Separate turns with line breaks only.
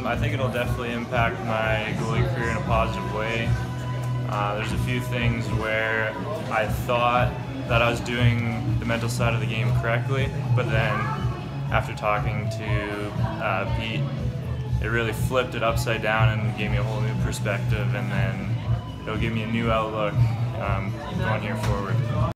I think it'll definitely impact my goalie career in a positive way. There's a few things where I thought that I was doing the mental side of the game correctly, but then after talking to Pete, it really flipped it upside down and gave me a whole new perspective, and then it'll give me a new outlook going here forward.